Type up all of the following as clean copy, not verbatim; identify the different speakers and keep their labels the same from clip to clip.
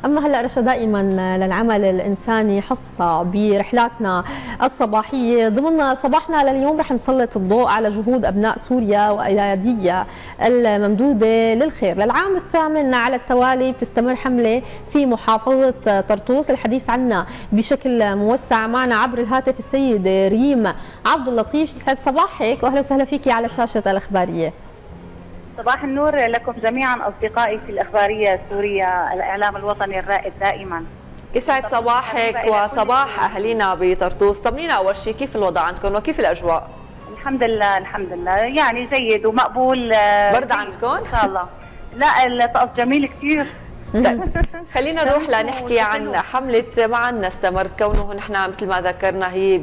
Speaker 1: أما هلا رشا دائما للعمل الإنساني حصة برحلاتنا الصباحية. ضمن صباحنا لليوم رح نسلط الضوء على جهود أبناء سوريا وأيادية الممدودة للخير. للعام الثامن على التوالي بتستمر حملة في محافظة طرطوس. الحديث عنها بشكل موسع معنا عبر الهاتف السيدة ريم عبد اللطيف. يسعد صباحك وأهلا وسهلا فيكي على شاشة الإخبارية.
Speaker 2: صباح النور لكم جميعا أصدقائي في الإخبارية السورية، الإعلام الوطني الرائد دائما.
Speaker 3: يسعد صباحك وصباح أهالينا بطرطوس. طمنينا أول شيء كيف الوضع عندكم وكيف الأجواء؟
Speaker 2: الحمد لله الحمد لله، يعني جيد ومقبول.
Speaker 3: برد عندكم؟
Speaker 2: إن شاء الله. لا الطقس جميل كثير.
Speaker 3: خلينا نروح لنحكي عن حملة معا نستمر، كونه نحن مثل ما ذكرنا هي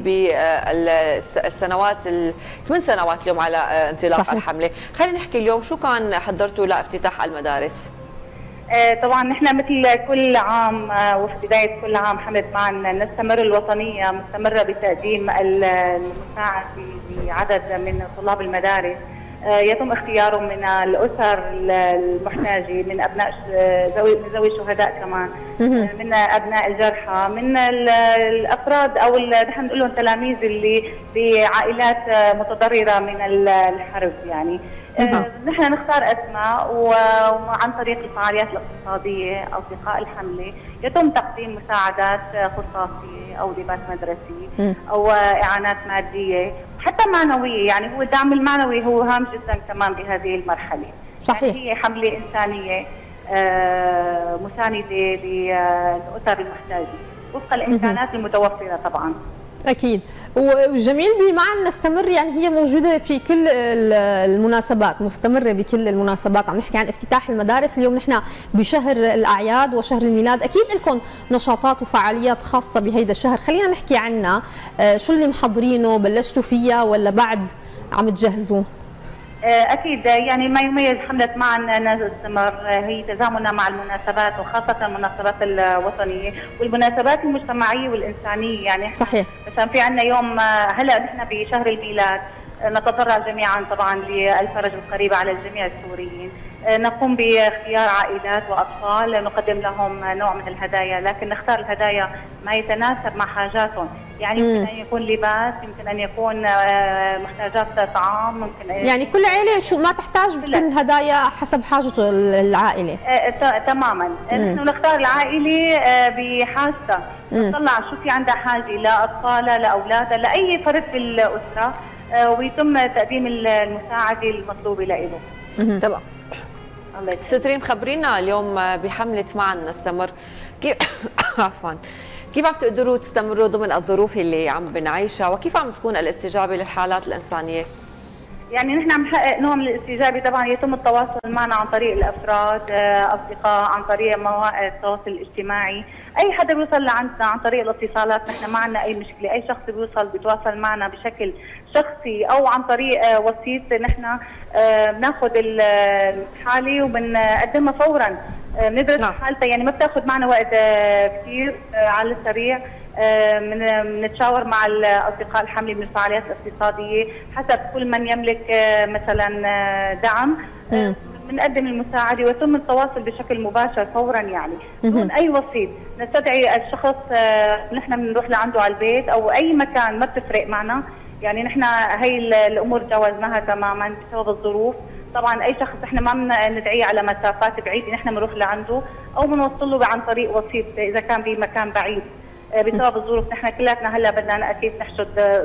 Speaker 3: بالسنوات 8 سنوات اليوم على انطلاق صحيح. الحملة. خلينا نحكي اليوم شو كان حضرتوا لافتتاح المدارس؟
Speaker 2: طبعا نحن مثل كل عام وفي بداية كل عام حملة معا نستمر الوطنية مستمرة بتقديم المساعدة بعدد من طلاب المدارس. يتم اختيارهم من الاسر المحتاجه، من ابناء ذوي الشهداء كمان، من ابناء الجرحى، من الافراد او نحن بنقول لهم تلاميذ اللي بعائلات متضرره من الحرب. يعني نحن نختار اسماء وعن طريق الفعاليات الاقتصاديه اصدقاء الحمله يتم تقديم مساعدات خصاصيه او لباس مدرسي او اعانات ماديه حتى معنويه. يعني هو الدعم المعنوي هو هام جدا كمان بهذه المرحله.
Speaker 1: صحيح.
Speaker 2: يعني هي حمله انسانيه مسانده للاسر المحتاجه وفق الامكانات المتوفره طبعا.
Speaker 1: أكيد. والجميل بمعا نستمر، يعني هي موجودة في كل المناسبات، مستمرة بكل المناسبات. عم نحكي عن افتتاح المدارس اليوم، نحن بشهر الأعياد وشهر الميلاد، أكيد لكم نشاطات وفعاليات خاصة بهيدا الشهر. خلينا نحكي عنها، شو اللي محضرينه؟ بلشتوا فيها ولا بعد عم تجهزوا؟
Speaker 2: أكيد. يعني ما يميز حملة معا نستمر هي تزامنها مع المناسبات وخاصة المناسبات الوطنية والمناسبات المجتمعية والإنسانية. يعني
Speaker 1: صحيح.
Speaker 2: مثلا في عندنا يوم هلا نحن بشهر الميلاد نتضرع جميعا طبعا للفرج القريب على الجميع السوريين. نقوم باختيار عائلات واطفال نقدم لهم نوع من الهدايا، لكن نختار الهدايا ما يتناسب مع حاجاتهم. يعني يمكن ان يكون لباس، يمكن ان يكون محتاجات طعام، ممكن
Speaker 1: يعني كل عائله شو ما تحتاج بتكون الهدايا حسب حاجه العائله.
Speaker 2: تماما. نحن نختار العائله بحاجتها، نطلع شو في عندها حاجه لاطفالها لاولادها لاي فرد بالاسره، ويتم تقديم المساعده المطلوبه له.
Speaker 3: تمام. ست ريم خبرينا اليوم بحملة معا نستمر كيف عفوا كيف عم تقدروا تستمروا ضمن الظروف اللي عم بنعيشها، وكيف عم تكون الاستجابة للحالات الإنسانية؟
Speaker 2: يعني نحن عم نحقق نوع من الاستجابه. طبعا يتم التواصل معنا عن طريق الافراد اصدقاء، عن طريق مواقع التواصل الاجتماعي، اي حدا بيوصل لعندنا عن طريق الاتصالات. نحن ما عندنا اي مشكله، اي شخص بيتواصل معنا بشكل شخصي او عن طريق وسيط. نحن بناخذ الحاله وبنقدمها فورا، بندرس حالتها. يعني ما بتاخذ معنا وقت كثير، على السريع بنتشاور مع الاصدقاء الحمله من الفعاليات الاقتصاديه حسب كل من يملك مثلا دعم. بنقدم المساعده ويتم التواصل بشكل مباشر فورا، يعني بدون اي وسيط. نستدعي الشخص، نحن بنروح لعنده على البيت او اي مكان، ما بتفرق معنا. يعني نحن هي الامور جاوزناها تماما بسبب الظروف. طبعا اي شخص احنا ما بندعيه على مسافات بعيده، نحن بنروح لعنده او بنوصل له عن طريق وسيط اذا كان بمكان بعيد. بسبب الظروف نحن كلاتنا هلا بدنا اكيد نحشد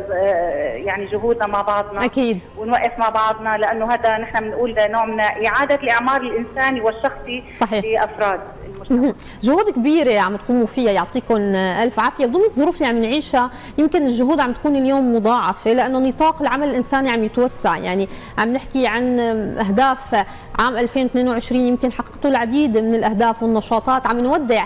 Speaker 2: يعني جهودنا مع بعضنا
Speaker 1: اكيد
Speaker 2: ونوقف مع بعضنا، لانه هذا نحن بنقول نوع من اعاده الاعمار الانساني والشخصي لافراد المجتمع.
Speaker 1: جهود كبيره عم تقوموا فيها، يعطيكم الف عافيه. بضمن الظروف اللي عم نعيشها يمكن الجهود عم تكون اليوم مضاعفه، لانه نطاق العمل الانساني عم يتوسع. يعني عم نحكي عن اهداف عام 2022، يمكن حققتوا العديد من الاهداف والنشاطات. عم نودع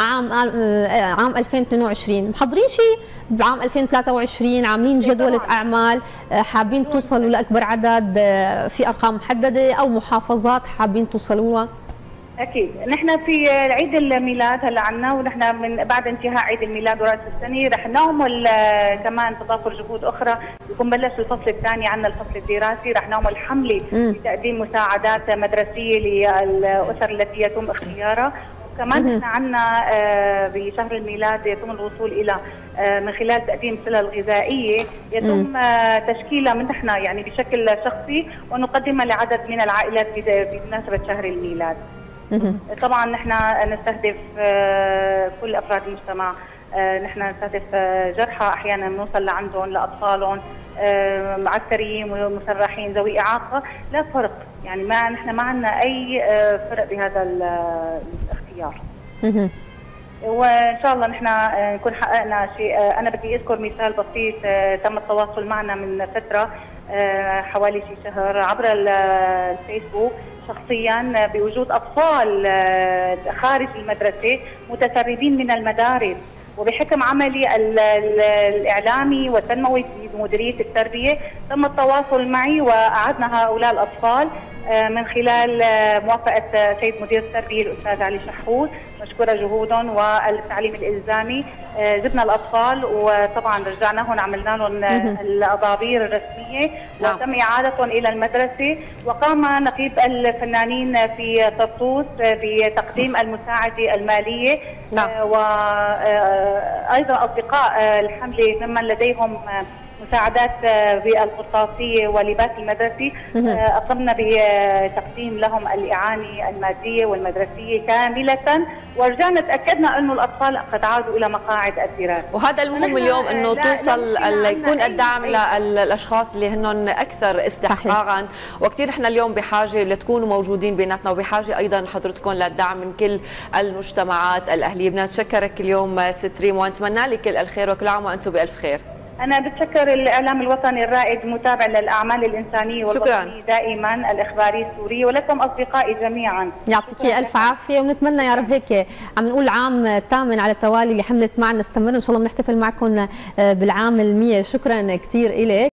Speaker 1: عام 2022، محضرين شيء بعام 2023؟ عاملين جدولة أعمال حابين توصلوا لأكبر عدد في أرقام محددة أو محافظات حابين توصلوها؟
Speaker 2: اكيد. نحن في عيد الميلاد هلا عنا، ونحن من بعد انتهاء عيد الميلاد وراس السنه رح نعمل كمان تضافر جهود اخرى. يكون بلش الفصل الثاني عنا الفصل الدراسي، رح نعمل حمله لتقديم مساعدات مدرسيه للاسر التي يتم اختيارها. كمان احنا عندنا بشهر الميلاد يتم الوصول الى من خلال تقديم سلل غذائيه يتم تشكيلها من احنا يعني بشكل شخصي ونقدمها لعدد من العائلات بمناسبه شهر الميلاد. طبعا نحن نستهدف كل افراد المجتمع، نحن نستهدف جرحى احيانا بنوصل لعندهم لاطفالهم، عسكريين ومسرحين ذوي اعاقه، لا فرق يعني نحن ما عندنا اي فرق بهذا الاختيار. وان شاء الله نحن نكون حققنا شيء. انا بدي اذكر مثال بسيط تم التواصل معنا من فتره حوالي شي شهر عبر الفيسبوك شخصيا بوجود اطفال خارج المدرسه متسربين من المدارس، وبحكم عملي الاعلامي والتنموي في مديريه التربيه تم التواصل معي واعدنا هؤلاء الاطفال من خلال موافقه سيد مدير التربيه الاستاذ علي شحود، مشكوره جهودهم والتعليم الالزامي. جبنا الاطفال وطبعا رجعناهم عملنا لهم الاضابير الرسميه وتم اعادتهم الى المدرسه، وقام نقيب الفنانين في طرطوس بتقديم المساعده الماليه. وايضا اصدقاء الحمله ممن لديهم مساعدات بالقرطاسيه ولباس المدرسي قمنا بتقديم لهم الاعانه الماديه والمدرسيه كامله، ورجعنا تاكدنا انه الاطفال قد عادوا الى مقاعد الدراسه.
Speaker 3: وهذا المهم اليوم انه توصل يكون الدعم للاشخاص اللي هن اكثر استحقاقا، وكثير احنا اليوم بحاجه لتكونوا موجودين بيناتنا، وبحاجه ايضا حضرتكم للدعم من كل المجتمعات الاهليه. بدنا نتشكرك اليوم ست ريم ونتمنى لك كل الخير وكل عام وانتم بالف خير.
Speaker 2: أنا بتشكر الإعلام الوطني الرائد متابع للأعمال الإنسانية والوطنية دائما الإخباري السوري، ولكم أصدقائي جميعا.
Speaker 1: يعطيكي ألف عافية، ونتمنى يا رب هيك عم نقول عام الثامن على التوالي اللي حملت معنا نستمر إن شاء الله بنحتفل معكم بالعام 100. شكرا كثير إلك.